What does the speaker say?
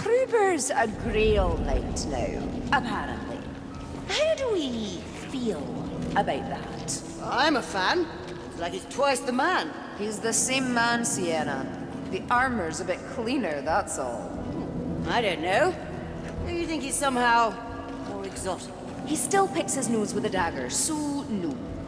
Kruber's a Grail knight now, apparently. How do we feel about that? I'm a fan. It's like he's twice the man. He's the same man, Sienna. The armor's a bit cleaner, that's all. I don't know. Do you think he's somehow more exotic? He still picks his nose with a dagger, so no.